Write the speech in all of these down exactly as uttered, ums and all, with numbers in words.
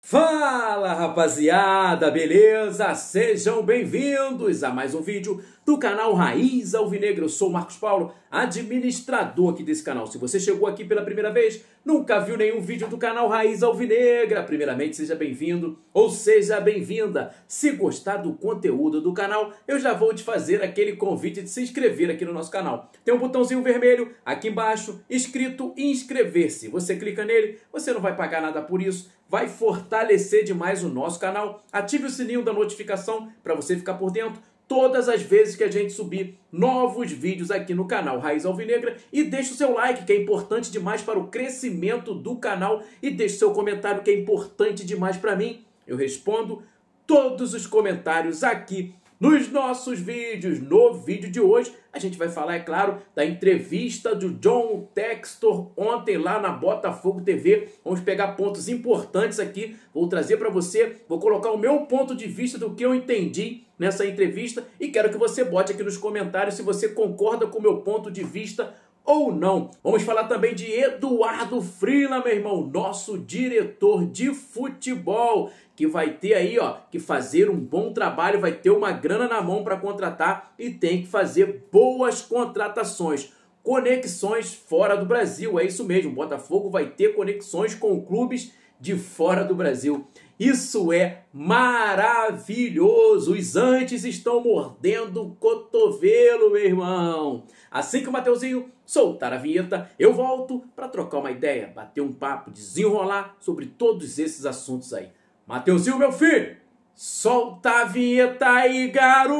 Fala rapaziada, beleza? Sejam bem-vindos a mais um vídeo do canal Raiz Alvinegra. Eu sou o Marcos Paulo, administrador aqui desse canal. Se você chegou aqui pela primeira vez, nunca viu nenhum vídeo do canal Raiz Alvinegra, primeiramente seja bem-vindo ou seja bem-vinda. Se gostar do conteúdo do canal, eu já vou te fazer aquele convite de se inscrever aqui no nosso canal. Tem um botãozinho vermelho aqui embaixo, escrito inscrever-se. Você clica nele, você não vai pagar nada por isso, vai fortalecer demais o nosso canal. Ative o sininho da notificação para você ficar por dentro todas as vezes que a gente subir novos vídeos aqui no canal Raiz Alvinegra. E deixe o seu like, que é importante demais para o crescimento do canal. E deixe o seu comentário, que é importante demais para mim. Eu respondo todos os comentários aqui nos nossos vídeos. No vídeo de hoje, a gente vai falar, é claro, da entrevista do John Textor ontem lá na Botafogo T V. Vamos pegar pontos importantes aqui, vou trazer para você, vou colocar o meu ponto de vista do que eu entendi nessa entrevista e quero que você bote aqui nos comentários se você concorda com o meu ponto de vista ou não. Vamos falar também de Eduardo Freeland, meu irmão, nosso diretor de futebol, que vai ter aí, ó, que fazer um bom trabalho, vai ter uma grana na mão para contratar e tem que fazer boas contratações. Conexões fora do Brasil, é isso mesmo, o Botafogo vai ter conexões com clubes de fora do Brasil. Isso é maravilhoso, os antes estão mordendo o cotovelo, meu irmão. Assim que o Mateuzinho soltar a vinheta, eu volto para trocar uma ideia, bater um papo, desenrolar sobre todos esses assuntos aí. Mateuzinho, meu filho, solta a vinheta aí, garoto!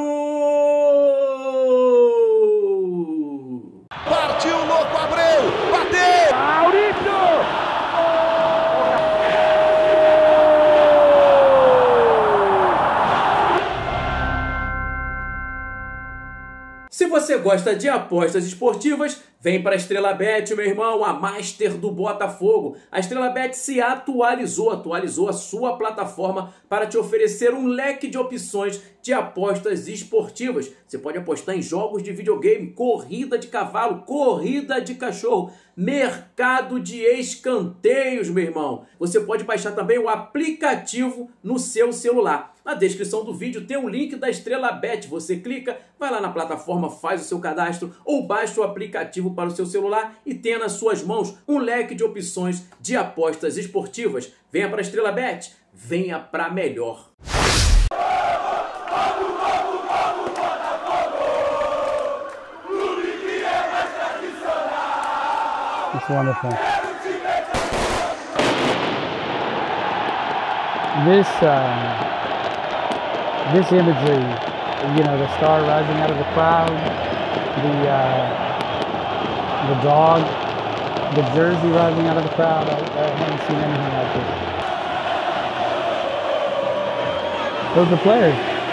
Partiu, louco, Abreu! Bateu! Maurício! Se você gosta de apostas esportivas, vem para a Estrelabet, meu irmão, a master do Botafogo. A Estrelabet se atualizou, atualizou a sua plataforma para te oferecer um leque de opções de apostas esportivas. Você pode apostar em jogos de videogame, corrida de cavalo, corrida de cachorro, mercado de escanteios, meu irmão. Você pode baixar também o aplicativo no seu celular. Na descrição do vídeo tem um link da Estrelabet. Você clica, vai lá na plataforma, faz o seu cadastro ou baixa o aplicativo para o seu celular e tenha nas suas mãos um leque de opções de apostas esportivas. Venha para a Estrelabet, venha para melhor. It's wonderful. This, um, this imagery, you know, the star rising out of the crowd, the, uh, the dog, the jersey rising out of the crowd. I, I haven't seen anything like this. Those are players.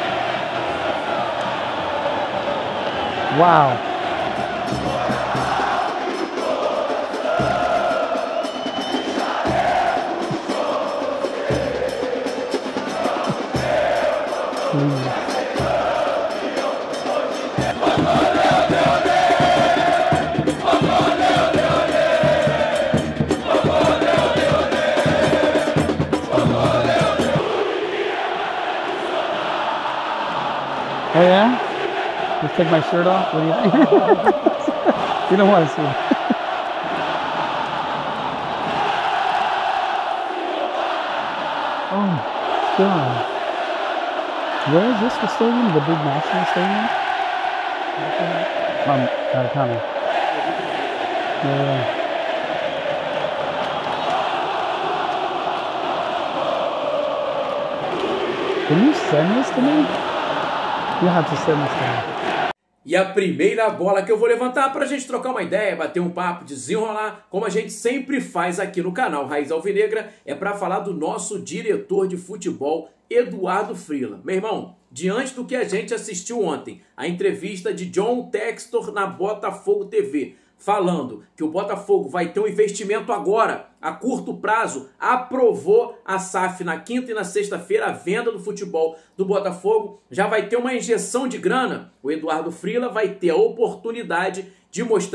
Wow. Oh yeah? Just take my shirt off? What do you think? You don't want to see it. Oh God. Where is this, the stadium? The big national stadium? Um, uh, Connor. Yeah. Can you send this to me? You have to send this to me. E a primeira bola que eu vou levantar para a gente trocar uma ideia, bater um papo, desenrolar, como a gente sempre faz aqui no canal Raiz Alvinegra, é para falar do nosso diretor de futebol, Eduardo Freeland. Meu irmão, diante do que a gente assistiu ontem, a entrevista de John Textor na Botafogo T V, falando que o Botafogo vai ter um investimento agora, a curto prazo, aprovou a S A F na quinta e na sexta-feira a venda do futebol do Botafogo, já vai ter uma injeção de grana. O Eduardo Freeland vai ter a oportunidade de mostrar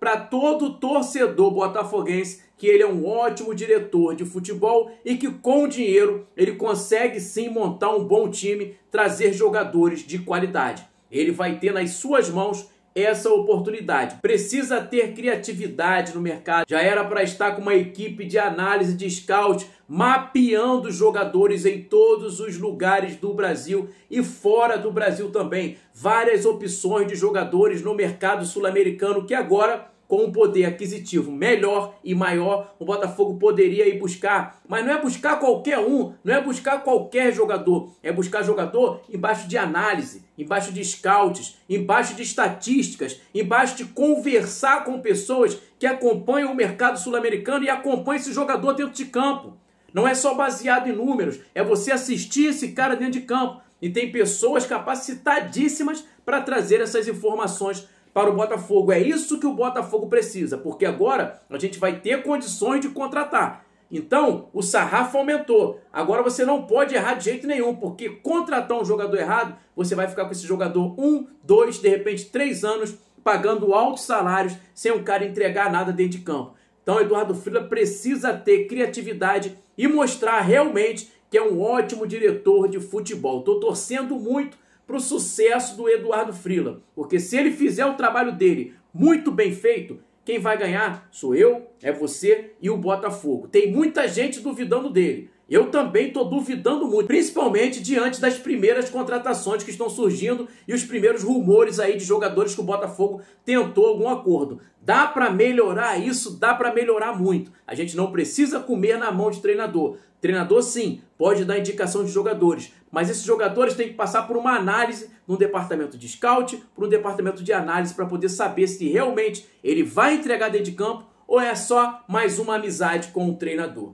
para todo torcedor botafoguense que ele é um ótimo diretor de futebol e que com dinheiro ele consegue sim montar um bom time, trazer jogadores de qualidade. Ele vai ter nas suas mãos essa oportunidade. Precisa ter criatividade no mercado. Já era para estar com uma equipe de análise de scout, mapeando os jogadores em todos os lugares do Brasil e fora do Brasil também. Várias opções de jogadores no mercado sul-americano que agora, com um poder aquisitivo melhor e maior, o Botafogo poderia ir buscar. Mas não é buscar qualquer um, não é buscar qualquer jogador. É buscar jogador embaixo de análise, embaixo de scouts, embaixo de estatísticas, embaixo de conversar com pessoas que acompanham o mercado sul-americano e acompanham esse jogador dentro de campo. Não é só baseado em números, é você assistir esse cara dentro de campo. E tem pessoas capacitadíssimas para trazer essas informações para o Botafogo. É isso que o Botafogo precisa, porque agora a gente vai ter condições de contratar. Então, o sarrafo aumentou. Agora você não pode errar de jeito nenhum, porque contratar um jogador errado, você vai ficar com esse jogador um, dois, de repente três anos, pagando altos salários, sem um cara entregar nada dentro de campo. Então, Eduardo Frila precisa ter criatividade e mostrar realmente que é um ótimo diretor de futebol. Estou torcendo muito para o sucesso do Eduardo Frila, porque se ele fizer o trabalho dele muito bem feito, quem vai ganhar sou eu, é você e o Botafogo. Tem muita gente duvidando dele. Eu também estou duvidando muito, principalmente diante das primeiras contratações que estão surgindo e os primeiros rumores aí de jogadores que o Botafogo tentou algum acordo. Dá para melhorar isso, dá para melhorar muito. A gente não precisa comer na mão de treinador. Treinador, sim, pode dar indicação de jogadores, mas esses jogadores têm que passar por uma análise no departamento de scout, por um departamento de análise para poder saber se realmente ele vai entregar dentro de campo ou é só mais uma amizade com o treinador.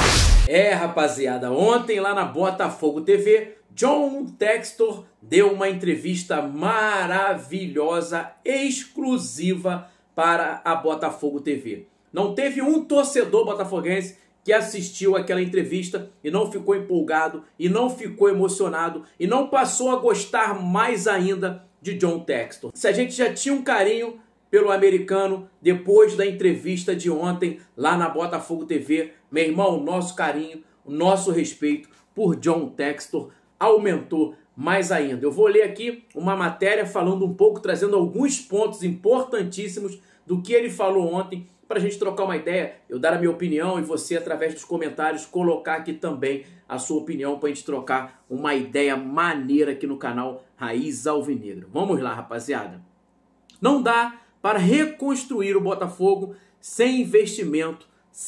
É, rapaziada, ontem lá na Botafogo T V, John Textor deu uma entrevista maravilhosa, exclusiva para a Botafogo T V. Não teve um torcedor botafoguense que assistiu aquela entrevista e não ficou empolgado, e não ficou emocionado, e não passou a gostar mais ainda de John Textor. Se a gente já tinha um carinho pelo americano depois da entrevista de ontem lá na Botafogo T V, meu irmão, o nosso carinho, o nosso respeito por John Textor aumentou mais ainda. Eu vou ler aqui uma matéria falando um pouco, trazendo alguns pontos importantíssimos do que ele falou ontem, para a gente trocar uma ideia, eu dar a minha opinião e você, através dos comentários, colocar aqui também a sua opinião para a gente trocar uma ideia maneira aqui no canal Raiz Alvinegro. Vamos lá, rapaziada. Não dá para reconstruir o Botafogo sem investimento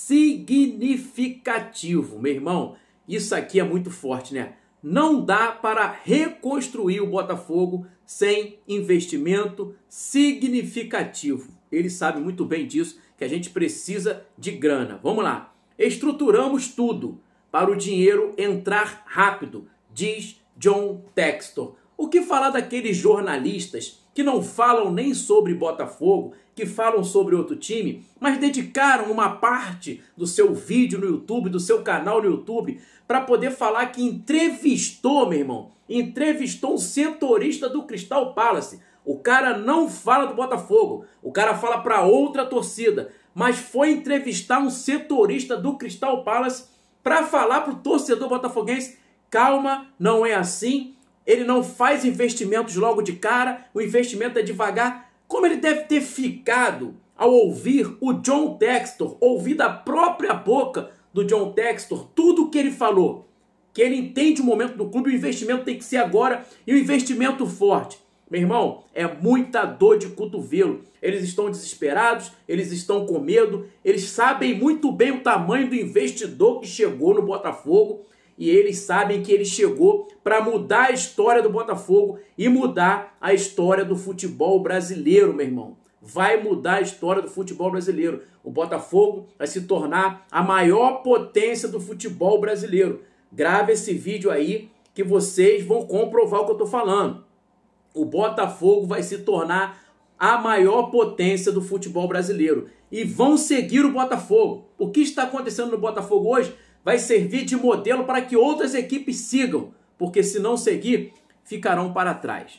significativo. Meu irmão, isso aqui é muito forte, né? Não dá para reconstruir o Botafogo sem investimento significativo. Ele sabe muito bem disso, que a gente precisa de grana. Vamos lá. Estruturamos tudo para o dinheiro entrar rápido, diz John Textor. O que falar daqueles jornalistas que não falam nem sobre Botafogo, que falam sobre outro time, mas dedicaram uma parte do seu vídeo no YouTube, do seu canal no YouTube, para poder falar que entrevistou, meu irmão, entrevistou um setorista do Crystal Palace. O cara não fala do Botafogo, o cara fala para outra torcida, mas foi entrevistar um setorista do Crystal Palace para falar para o torcedor botafoguense: calma, não é assim, ele não faz investimentos logo de cara, o investimento é devagar. Como ele deve ter ficado ao ouvir o John Textor, ouvir da própria boca do John Textor tudo o que ele falou, que ele entende o momento do clube, o investimento tem que ser agora e um investimento forte. Meu irmão, é muita dor de cotovelo. Eles estão desesperados, eles estão com medo, eles sabem muito bem o tamanho do investidor que chegou no Botafogo e eles sabem que ele chegou para mudar a história do Botafogo e mudar a história do futebol brasileiro, meu irmão. Vai mudar a história do futebol brasileiro. O Botafogo vai se tornar a maior potência do futebol brasileiro. Grave esse vídeo aí que vocês vão comprovar o que eu estou falando. O Botafogo vai se tornar a maior potência do futebol brasileiro. E vão seguir o Botafogo. O que está acontecendo no Botafogo hoje vai servir de modelo para que outras equipes sigam. Porque se não seguir, ficarão para trás.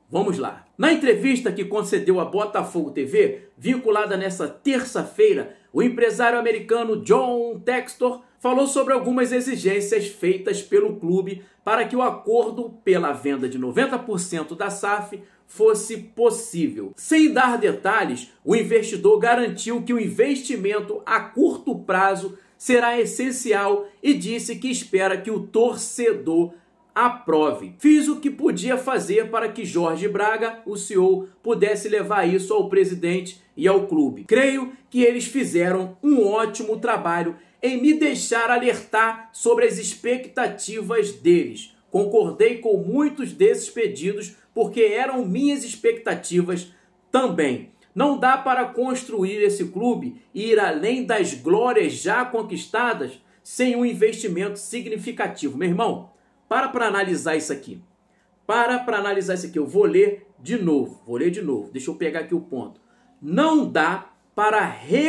Vamos lá. Na entrevista que concedeu à Botafogo T V, vinculada nessa terça-feira, o empresário americano John Textor falou sobre algumas exigências feitas pelo clube para que o acordo pela venda de noventa por cento da S A F fosse possível. Sem dar detalhes, o investidor garantiu que o investimento a curto prazo será essencial e disse que espera que o torcedor aprove. Fiz o que podia fazer para que Jorge Braga, o C E O, pudesse levar isso ao presidente e ao clube. Creio que eles fizeram um ótimo trabalho em me deixar alertar sobre as expectativas deles. Concordei com muitos desses pedidos porque eram minhas expectativas também. Não dá para construir esse clube e ir além das glórias já conquistadas sem um investimento significativo. Meu irmão, para para analisar isso aqui. Para para analisar isso aqui. Eu vou ler de novo. Vou ler de novo. Deixa eu pegar aqui o ponto. Não dá para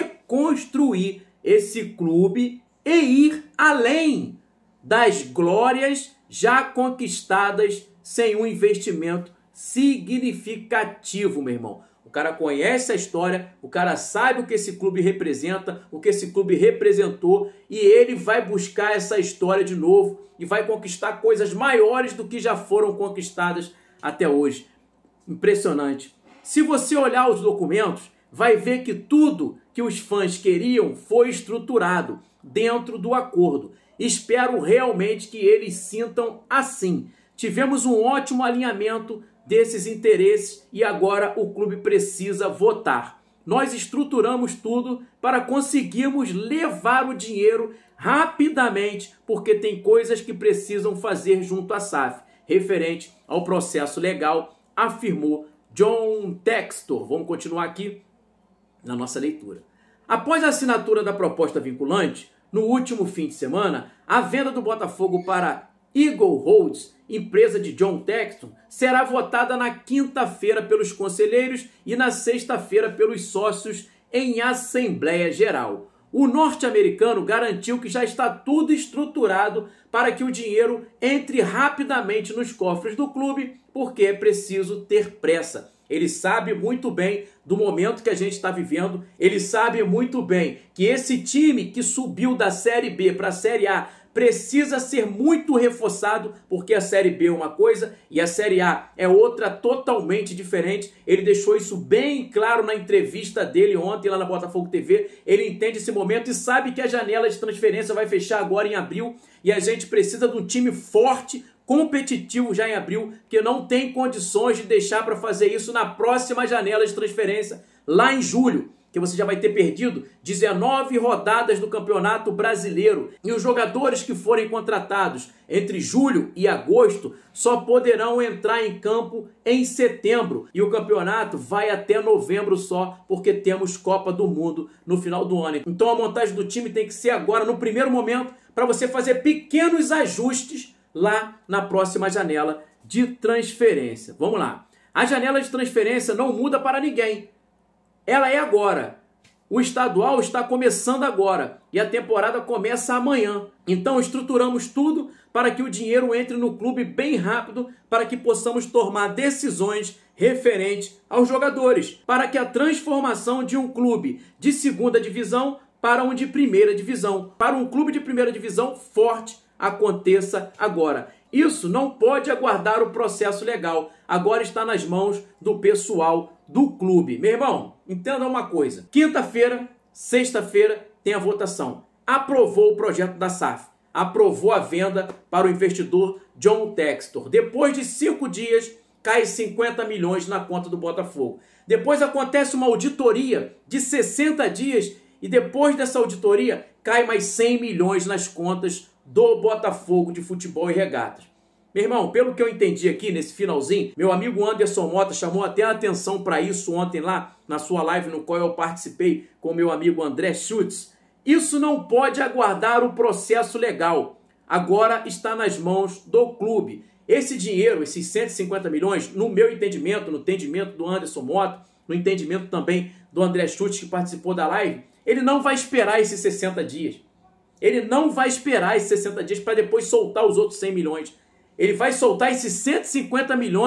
reconstruir esse clube e ir além das glórias já conquistadas sem um investimento significativo, meu irmão. O cara conhece a história, o cara sabe o que esse clube representa, o que esse clube representou, e ele vai buscar essa história de novo e vai conquistar coisas maiores do que já foram conquistadas até hoje. Impressionante. Se você olhar os documentos, vai ver que tudo que os fãs queriam foi estruturado dentro do acordo. Espero realmente que eles sintam assim. Tivemos um ótimo alinhamento desses interesses e agora o clube precisa votar. Nós estruturamos tudo para conseguirmos levar o dinheiro rapidamente, porque tem coisas que precisam fazer junto à S A F, referente ao processo legal, afirmou John Textor. Vamos continuar aqui na nossa leitura. Após a assinatura da proposta vinculante, no último fim de semana, a venda do Botafogo para Eagle Holds, empresa de John Textor, será votada na quinta-feira pelos conselheiros e na sexta-feira pelos sócios em Assembleia Geral. O norte-americano garantiu que já está tudo estruturado para que o dinheiro entre rapidamente nos cofres do clube, porque é preciso ter pressa. Ele sabe muito bem do momento que a gente está vivendo, ele sabe muito bem que esse time que subiu da Série B para a Série A precisa ser muito reforçado, porque a Série B é uma coisa e a Série A é outra totalmente diferente. Ele deixou isso bem claro na entrevista dele ontem lá na Botafogo T V. Ele entende esse momento e sabe que a janela de transferência vai fechar agora em abril e a gente precisa de um time forte, competitivo já em abril, que não tem condições de deixar para fazer isso na próxima janela de transferência, lá em julho, que você já vai ter perdido dezenove rodadas do Campeonato Brasileiro. E os jogadores que forem contratados entre julho e agosto só poderão entrar em campo em setembro. E o campeonato vai até novembro só, porque temos Copa do Mundo no final do ano. Então a montagem do time tem que ser agora, no primeiro momento, para você fazer pequenos ajustes lá na próxima janela de transferência. Vamos lá. A janela de transferência não muda para ninguém. Ela é agora. O estadual está começando agora e a temporada começa amanhã. Então estruturamos tudo para que o dinheiro entre no clube bem rápido, para que possamos tomar decisões referentes aos jogadores, para que a transformação de um clube de segunda divisão para um de primeira divisão, para um clube de primeira divisão forte, aconteça agora. Isso não pode aguardar o processo legal. Agora está nas mãos do pessoal do clube. Meu irmão, entenda uma coisa. Quinta-feira, sexta-feira, tem a votação. Aprovou o projeto da S A F. Aprovou a venda para o investidor John Textor. Depois de cinco dias, cai cinquenta milhões na conta do Botafogo. Depois acontece uma auditoria de sessenta dias e depois dessa auditoria, cai mais cem milhões nas contas do Botafogo de Futebol e Regatas. Meu irmão, pelo que eu entendi aqui nesse finalzinho, meu amigo Anderson Mota chamou até a atenção para isso ontem lá na sua live no qual eu participei com meu amigo André Schutz. Isso não pode aguardar o processo legal. Agora está nas mãos do clube. Esse dinheiro, esses cento e cinquenta milhões, no meu entendimento, no entendimento do Anderson Mota, no entendimento também do André Schutz que participou da live, ele não vai esperar esses sessenta dias. Ele não vai esperar esses sessenta dias para depois soltar os outros cem milhões. Ele vai soltar esses cento e cinquenta milhões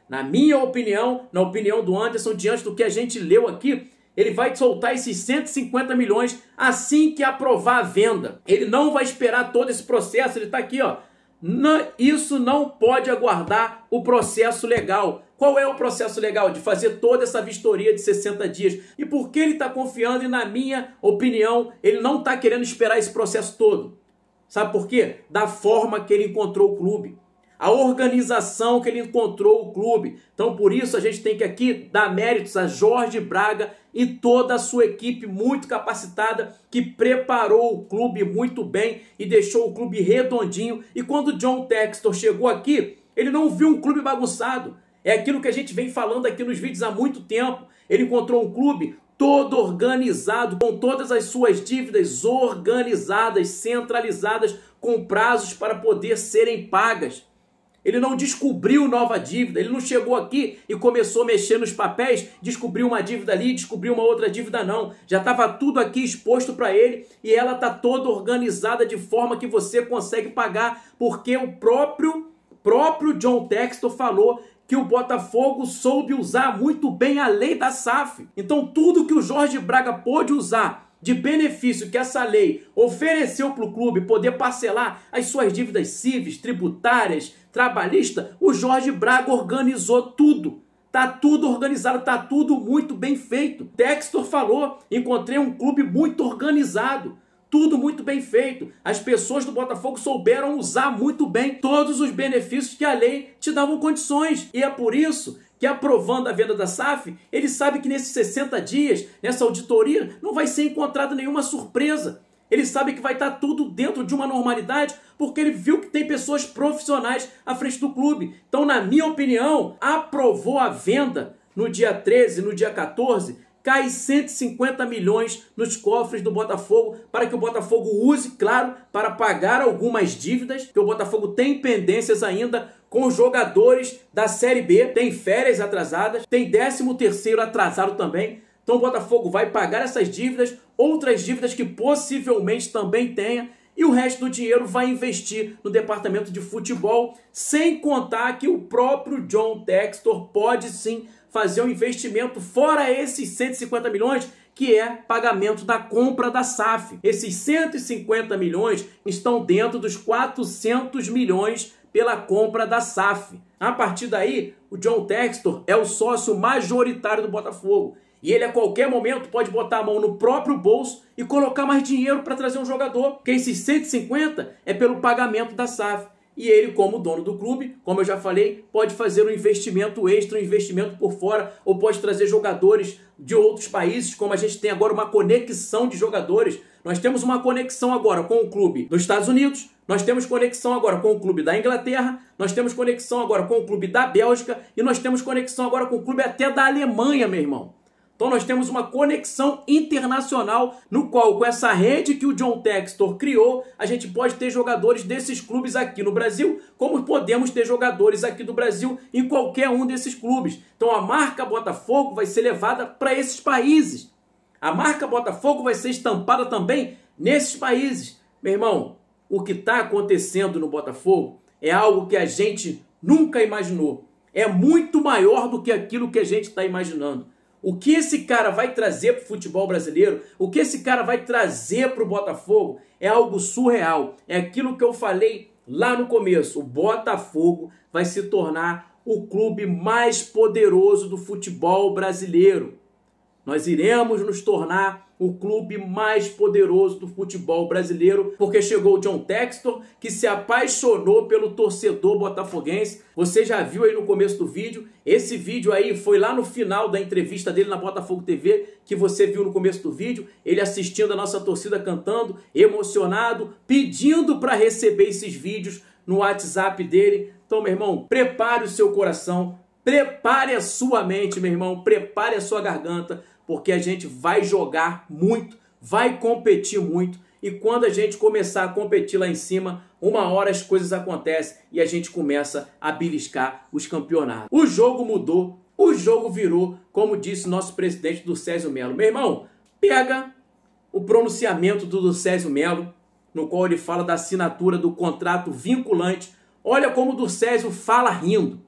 Na minha opinião, na opinião do Anderson, diante do que a gente leu aqui, ele vai soltar esses cento e cinquenta milhões assim que aprovar a venda. Ele não vai esperar todo esse processo, ele está aqui, ó. Não, isso não pode aguardar o processo legal. Qual é o processo legal? De fazer toda essa vistoria de sessenta dias. E por que ele está confiando? E na minha opinião, ele não está querendo esperar esse processo todo. Sabe por quê? Da forma que ele encontrou o clube. A organização que ele encontrou o clube. Então, por isso, a gente tem que aqui dar méritos a Jorge Braga e toda a sua equipe muito capacitada que preparou o clube muito bem e deixou o clube redondinho. E quando o John Textor chegou aqui, ele não viu um clube bagunçado. É aquilo que a gente vem falando aqui nos vídeos há muito tempo. Ele encontrou um clube todo organizado, com todas as suas dívidas organizadas, centralizadas, com prazos para poder serem pagas. Ele não descobriu nova dívida, ele não chegou aqui e começou a mexer nos papéis, descobriu uma dívida ali, descobriu uma outra dívida não. Já estava tudo aqui exposto para ele e ela está toda organizada de forma que você consegue pagar, porque o próprio, próprio John Textor falou que o Botafogo soube usar muito bem a lei da S A F. Então tudo que o Jorge Braga pôde usar de benefício que essa lei ofereceu para o clube poder parcelar as suas dívidas cíveis, tributárias, trabalhistas, o Jorge Braga organizou tudo. Tá tudo organizado, tá tudo muito bem feito. Textor falou, encontrei um clube muito organizado. Tudo muito bem feito. As pessoas do Botafogo souberam usar muito bem todos os benefícios que a lei te davam condições. E é por isso que, aprovando a venda da S A F, ele sabe que nesses sessenta dias, nessa auditoria, não vai ser encontrada nenhuma surpresa. Ele sabe que vai estar tudo dentro de uma normalidade, porque ele viu que tem pessoas profissionais à frente do clube. Então, na minha opinião, aprovou a venda no dia treze, no dia quatorze, cai cento e cinquenta milhões nos cofres do Botafogo, para que o Botafogo use, claro, para pagar algumas dívidas, que o Botafogo tem pendências ainda com os jogadores da Série B, tem férias atrasadas, tem décimo terceiro atrasado também. Então o Botafogo vai pagar essas dívidas, outras dívidas que possivelmente também tenha, e o resto do dinheiro vai investir no departamento de futebol, sem contar que o próprio John Textor pode sim fazer um investimento fora esses cento e cinquenta milhões, que é pagamento da compra da S A F. Esses cento e cinquenta milhões estão dentro dos quatrocentos milhões pela compra da S A F. A partir daí, o John Textor é o sócio majoritário do Botafogo. E ele a qualquer momento pode botar a mão no próprio bolso e colocar mais dinheiro para trazer um jogador. Porque esses cento e cinquenta é pelo pagamento da S A F. E ele, como dono do clube, como eu já falei, pode fazer um investimento extra, um investimento por fora, ou pode trazer jogadores de outros países, como a gente tem agora uma conexão de jogadores. Nós temos uma conexão agora com o clube dos Estados Unidos, nós temos conexão agora com o clube da Inglaterra, nós temos conexão agora com o clube da Bélgica e nós temos conexão agora com o clube até da Alemanha, meu irmão. Então nós temos uma conexão internacional no qual, com essa rede que o John Textor criou, a gente pode ter jogadores desses clubes aqui no Brasil, como podemos ter jogadores aqui do Brasil em qualquer um desses clubes. Então a marca Botafogo vai ser levada para esses países. A marca Botafogo vai ser estampada também nesses países. Meu irmão, o que está acontecendo no Botafogo é algo que a gente nunca imaginou. É muito maior do que aquilo que a gente está imaginando. O que esse cara vai trazer para o futebol brasileiro, o que esse cara vai trazer para o Botafogo é algo surreal. É aquilo que eu falei lá no começo. O Botafogo vai se tornar o clube mais poderoso do futebol brasileiro. Nós iremos nos tornar o clube mais poderoso do futebol brasileiro, porque chegou o John Textor, que se apaixonou pelo torcedor botafoguense. Você já viu aí no começo do vídeo. Esse vídeo aí foi lá no final da entrevista dele na Botafogo T V, que você viu no começo do vídeo, ele assistindo a nossa torcida cantando, emocionado, pedindo para receber esses vídeos no WhatsApp dele. Então, meu irmão, prepare o seu coração, prepare a sua mente, meu irmão, prepare a sua garganta, porque a gente vai jogar muito, vai competir muito, e quando a gente começar a competir lá em cima, uma hora as coisas acontecem e a gente começa a beliscar os campeonatos. O jogo mudou, o jogo virou, como disse nosso presidente Ducésio Melo. Meu irmão, pega o pronunciamento do Ducésio Melo, no qual ele fala da assinatura do contrato vinculante. Olha como o Ducésio fala rindo.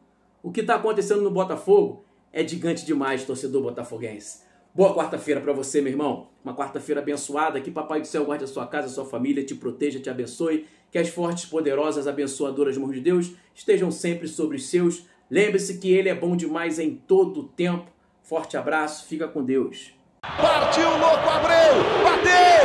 O que está acontecendo no Botafogo é gigante demais, torcedor botafoguense. Boa quarta-feira para você, meu irmão. Uma quarta-feira abençoada. Que Papai do Céu guarde a sua casa, a sua família, te proteja, te abençoe. Que as fortes, poderosas, abençoadoras mãos de Deus estejam sempre sobre os seus. Lembre-se que Ele é bom demais em todo o tempo. Forte abraço, fica com Deus. Partiu, louco, Abreu, bateu!